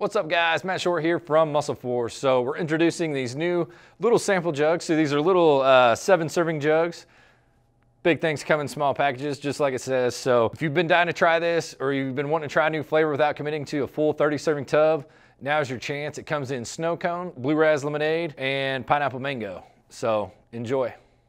What's up guys, Matt Short here from MuscleForce. So we're introducing these new little sample jugs. So these are little 7-serving jugs. Big things come in small packages, just like it says. So if you've been dying to try this, or you've been wanting to try a new flavor without committing to a full 30-serving tub, now's your chance. It comes in snow cone, blue raz lemonade, and pineapple mango. So enjoy.